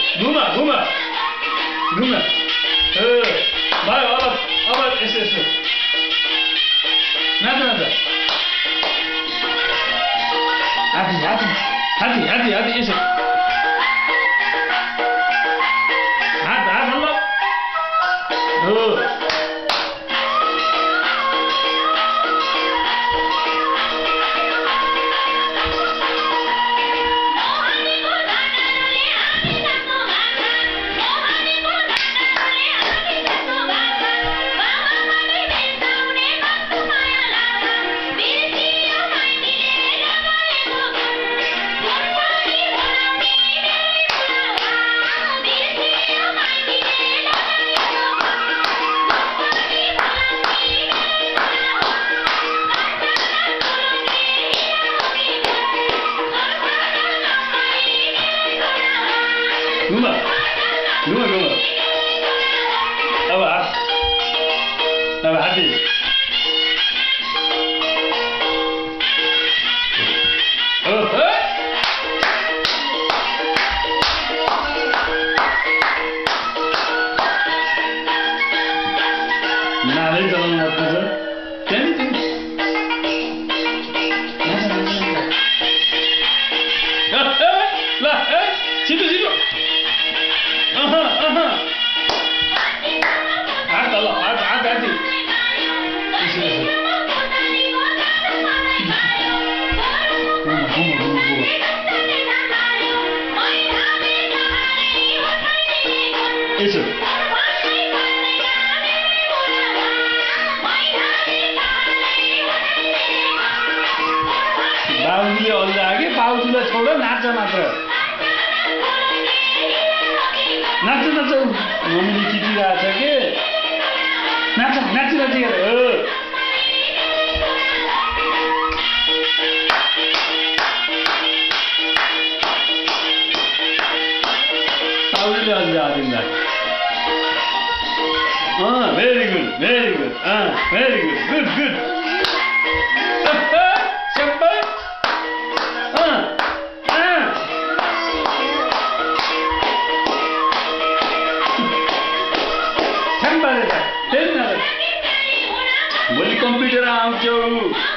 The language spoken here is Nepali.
घुमा घुमा घुमा भयो अब यसो यसो नाच नाच हाती हाती हाती हाती हाती यसो हात हात हल्लो हो घुमा घुमा घुमा अब हाती नालै चलाउनु पर्छ ल छिटो छिटो हात ल हात हात हाती यसो बाबुजीले अल्झा कि बाबुजीलाई छोड नाच्छ मात्र नाच्छ नाच्छ मम्मीले खिचिरहेको छ कि नाच्छ नाचिरहेको छ हो बाबुजीले अल्झा तिमीलाई very good very good very good good good भोलि कम्प्युटर आउँछौ